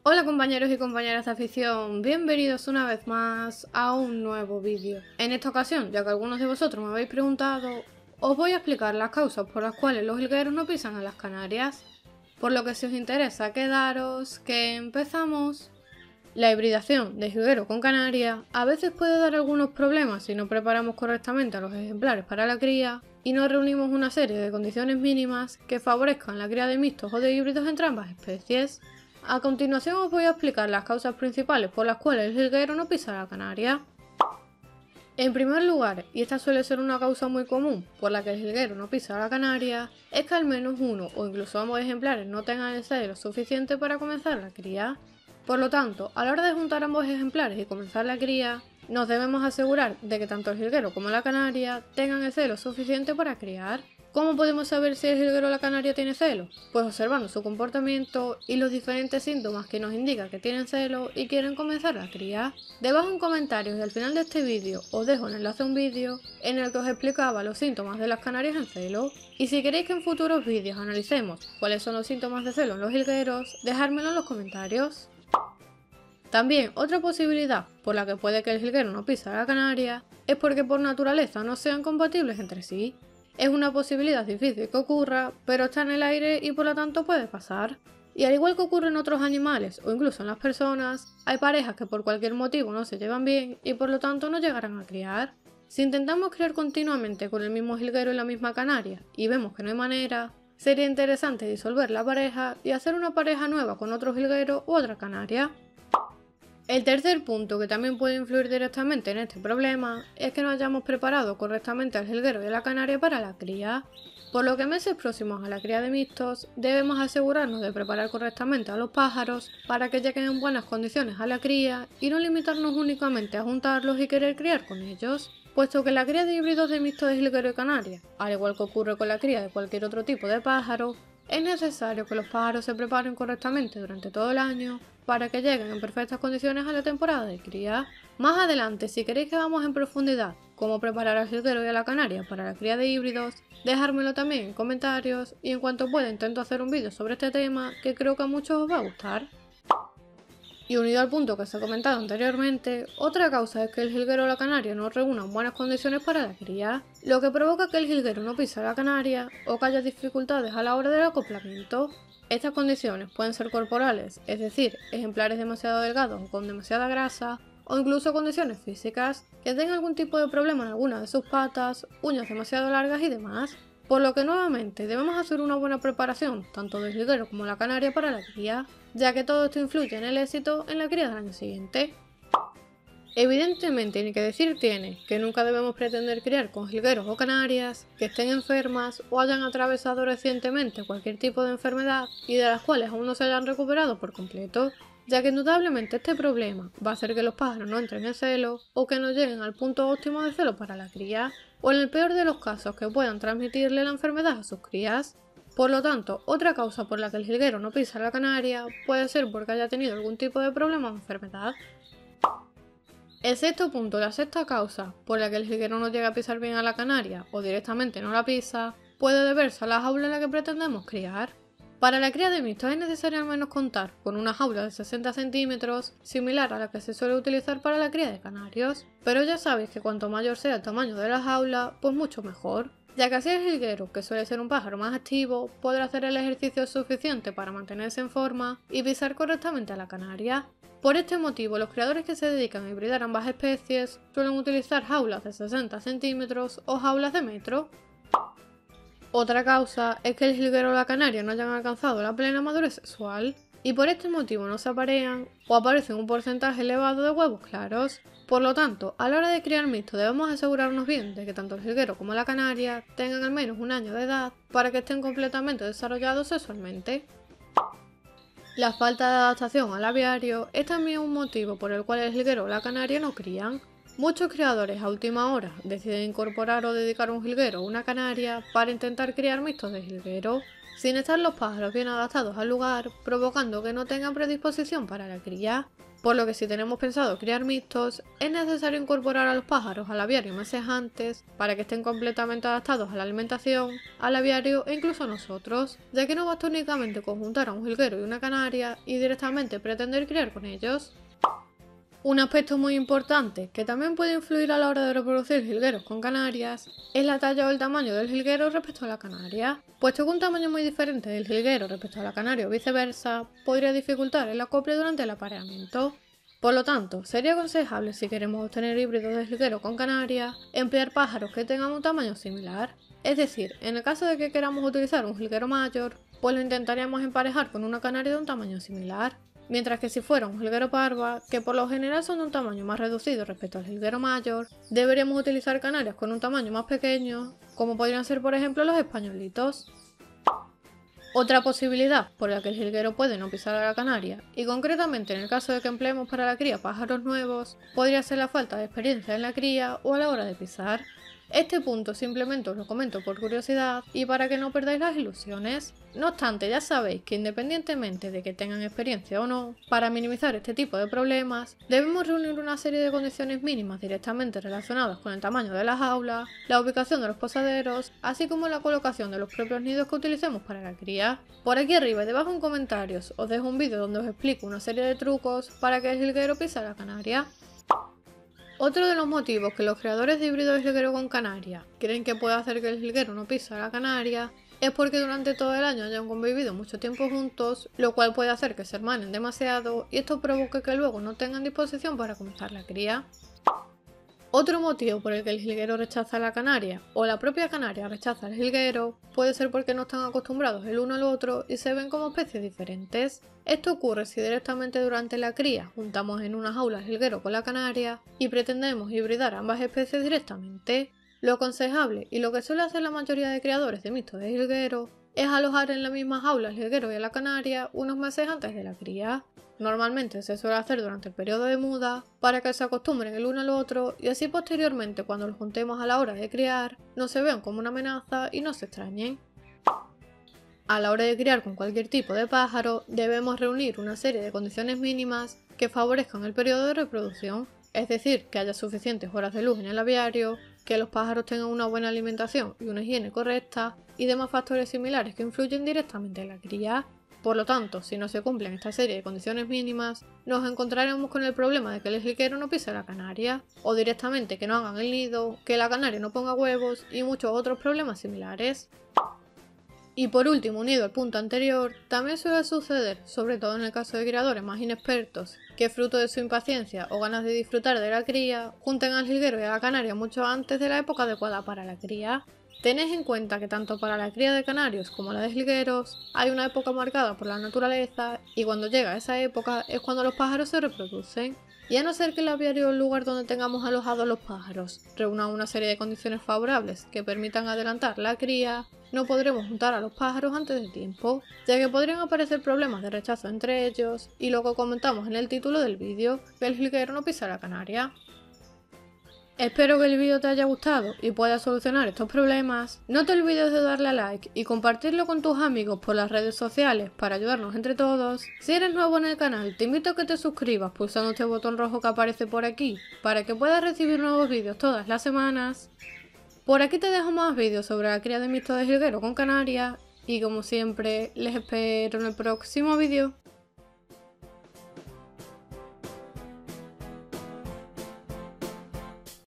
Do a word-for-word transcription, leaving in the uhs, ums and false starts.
Hola compañeros y compañeras de afición, bienvenidos una vez más a un nuevo vídeo. En esta ocasión, ya que algunos de vosotros me habéis preguntado, os voy a explicar las causas por las cuales los jilgueros no pisan en las Canarias. Por lo que si os interesa quedaros, que empezamos. La hibridación de jilguero con canaria a veces puede dar algunos problemas si no preparamos correctamente a los ejemplares para la cría y no reunimos una serie de condiciones mínimas que favorezcan la cría de mixtos o de híbridos entre ambas especies. A continuación os voy a explicar las causas principales por las cuales el jilguero no pisa la canaria. En primer lugar, y esta suele ser una causa muy común por la que el jilguero no pisa la canaria, es que al menos uno o incluso ambos ejemplares no tengan el celo suficiente para comenzar la cría. Por lo tanto, a la hora de juntar ambos ejemplares y comenzar la cría, nos debemos asegurar de que tanto el jilguero como la canaria tengan el celo suficiente para criar. ¿Cómo podemos saber si el jilguero o la canaria tiene celo? Pues observando su comportamiento y los diferentes síntomas que nos indican que tienen celo y quieren comenzar la cría. Debajo en comentarios y al final de este vídeo os dejo el enlace a un vídeo en el que os explicaba los síntomas de las canarias en celo. Y si queréis que en futuros vídeos analicemos cuáles son los síntomas de celo en los jilgueros, dejármelo en los comentarios. También otra posibilidad por la que puede que el jilguero no pise a la canaria es porque por naturaleza no sean compatibles entre sí. Es una posibilidad difícil que ocurra, pero está en el aire y por lo tanto puede pasar. Y al igual que ocurre en otros animales o incluso en las personas, hay parejas que por cualquier motivo no se llevan bien y por lo tanto no llegarán a criar. Si intentamos criar continuamente con el mismo jilguero y la misma canaria y vemos que no hay manera, sería interesante disolver la pareja y hacer una pareja nueva con otro jilguero u otra canaria. El tercer punto que también puede influir directamente en este problema es que no hayamos preparado correctamente al jilguero y a la canaria para la cría. Por lo que en meses próximos a la cría de mixtos debemos asegurarnos de preparar correctamente a los pájaros para que lleguen en buenas condiciones a la cría y no limitarnos únicamente a juntarlos y querer criar con ellos, puesto que la cría de híbridos de mixtos de jilguero y canaria, al igual que ocurre con la cría de cualquier otro tipo de pájaro, es necesario que los pájaros se preparen correctamente durante todo el año para que lleguen en perfectas condiciones a la temporada de cría. Más adelante, si queréis que vamos en profundidad cómo preparar al jilguero y a la canaria para la cría de híbridos, dejármelo también en comentarios y en cuanto pueda intento hacer un vídeo sobre este tema que creo que a muchos os va a gustar. Y unido al punto que os he comentado anteriormente, otra causa es que el jilguero o la canaria no reúnan buenas condiciones para la cría, lo que provoca que el jilguero no pise a la canaria o que haya dificultades a la hora del acoplamiento. Estas condiciones pueden ser corporales, es decir, ejemplares demasiado delgados o con demasiada grasa, o incluso condiciones físicas, que den algún tipo de problema en alguna de sus patas, uñas demasiado largas y demás. Por lo que nuevamente debemos hacer una buena preparación, tanto del jilguero como la canaria para la cría, ya que todo esto influye en el éxito en la cría del año siguiente. Evidentemente, ni que decir tiene que nunca debemos pretender criar con jilgueros o canarias que estén enfermas o hayan atravesado recientemente cualquier tipo de enfermedad y de las cuales aún no se hayan recuperado por completo, ya que indudablemente este problema va a hacer que los pájaros no entren en celo o que no lleguen al punto óptimo de celo para la cría, o en el peor de los casos que puedan transmitirle la enfermedad a sus crías. Por lo tanto, otra causa por la que el jilguero no pisa a la canaria puede ser porque haya tenido algún tipo de problema o enfermedad. El sexto punto, la sexta causa por la que el jilguero no llega a pisar bien a la canaria o directamente no la pisa, puede deberse a la jaula en la que pretendemos criar. Para la cría de mixtos es necesario al menos contar con una jaula de sesenta centímetros, similar a la que se suele utilizar para la cría de canarios, pero ya sabéis que cuanto mayor sea el tamaño de la jaula, pues mucho mejor, ya que así el jilguero, que suele ser un pájaro más activo, podrá hacer el ejercicio suficiente para mantenerse en forma y pisar correctamente a la canaria. Por este motivo, los criadores que se dedican a hibridar ambas especies suelen utilizar jaulas de sesenta centímetros o jaulas de metro. Otra causa es que el jilguero o la canaria no hayan alcanzado la plena madurez sexual y por este motivo no se aparean o aparecen un porcentaje elevado de huevos claros. Por lo tanto, a la hora de criar mixto debemos asegurarnos bien de que tanto el jilguero como la canaria tengan al menos un año de edad para que estén completamente desarrollados sexualmente. La falta de adaptación al aviario es también un motivo por el cual el jilguero o la canaria no crían. Muchos criadores a última hora deciden incorporar o dedicar un jilguero o una canaria para intentar criar mixtos de jilguero, sin estar los pájaros bien adaptados al lugar, provocando que no tengan predisposición para la cría. por lo que si tenemos pensado criar mixtos, es necesario incorporar a los pájaros al aviario meses antes para que estén completamente adaptados a la alimentación, al aviario e incluso a nosotros, ya que no basta únicamente conjuntar a un jilguero y una canaria y directamente pretender criar con ellos. Un aspecto muy importante, que también puede influir a la hora de reproducir jilgueros con canarias, es la talla o el tamaño del jilguero respecto a la canaria, puesto que un tamaño muy diferente del jilguero respecto a la canaria o viceversa podría dificultar el acople durante el apareamiento. Por lo tanto, sería aconsejable, si queremos obtener híbridos de jilguero con canaria, emplear pájaros que tengan un tamaño similar. Es decir, en el caso de que queramos utilizar un jilguero mayor, pues lo intentaríamos emparejar con una canaria de un tamaño similar. Mientras que si fuera un jilguero parva, que por lo general son de un tamaño más reducido respecto al jilguero mayor, deberíamos utilizar canarias con un tamaño más pequeño, como podrían ser por ejemplo los españolitos. Otra posibilidad por la que el jilguero puede no pisar a la canaria, y concretamente en el caso de que empleemos para la cría pájaros nuevos, podría ser la falta de experiencia en la cría o a la hora de pisar. Este punto simplemente os lo comento por curiosidad y para que no perdáis las ilusiones. No obstante, ya sabéis que independientemente de que tengan experiencia o no, para minimizar este tipo de problemas, debemos reunir una serie de condiciones mínimas directamente relacionadas con el tamaño de las jaulas, la ubicación de los posaderos, así como la colocación de los propios nidos que utilicemos para la cría. Por aquí arriba y debajo en comentarios os dejo un vídeo donde os explico una serie de trucos para que el jilguero pise a la canaria. Otro de los motivos que los creadores de híbridos de jilguero con canaria creen que puede hacer que el jilguero no pise a la canaria es porque durante todo el año hayan convivido mucho tiempo juntos, lo cual puede hacer que se hermanen demasiado y esto provoque que luego no tengan disposición para comenzar la cría. Otro motivo por el que el jilguero rechaza a la canaria o la propia canaria rechaza al jilguero puede ser porque no están acostumbrados el uno al otro y se ven como especies diferentes. Esto ocurre si directamente durante la cría juntamos en una jaula el jilguero con la canaria y pretendemos hibridar ambas especies directamente. Lo aconsejable y lo que suele hacer la mayoría de criadores de mixtos de jilguero es alojar en la misma jaula al jilguero y a la canaria unos meses antes de la cría. Normalmente se suele hacer durante el periodo de muda para que se acostumbren el uno al otro y así posteriormente cuando los juntemos a la hora de criar no se vean como una amenaza y no se extrañen. A la hora de criar con cualquier tipo de pájaro debemos reunir una serie de condiciones mínimas que favorezcan el periodo de reproducción, es decir, que haya suficientes horas de luz en el aviario, que los pájaros tengan una buena alimentación y una higiene correcta y demás factores similares que influyen directamente en la cría. Por lo tanto, si no se cumplen esta serie de condiciones mínimas, nos encontraremos con el problema de que el jilguero no pise la canaria, o directamente que no hagan el nido, que la canaria no ponga huevos y muchos otros problemas similares. Y por último, unido al punto anterior, también suele suceder, sobre todo en el caso de criadores más inexpertos, que fruto de su impaciencia o ganas de disfrutar de la cría, junten al jilguero y a la canaria mucho antes de la época adecuada para la cría. Tened en cuenta que tanto para la cría de canarios como la de jilgueros hay una época marcada por la naturaleza y cuando llega esa época es cuando los pájaros se reproducen. Y a no ser que el aviario o el lugar donde tengamos alojados los pájaros reúna una serie de condiciones favorables que permitan adelantar la cría, no podremos juntar a los pájaros antes de tiempo, ya que podrían aparecer problemas de rechazo entre ellos y lo que comentamos en el título del vídeo, que el jilguero no pisa la canaria. Espero que el vídeo te haya gustado y puedas solucionar estos problemas. No te olvides de darle a like y compartirlo con tus amigos por las redes sociales para ayudarnos entre todos. Si eres nuevo en el canal, te invito a que te suscribas pulsando este botón rojo que aparece por aquí para que puedas recibir nuevos vídeos todas las semanas. Por aquí te dejo más vídeos sobre la cría de mixtos de jilguero con canaria y como siempre les espero en el próximo vídeo.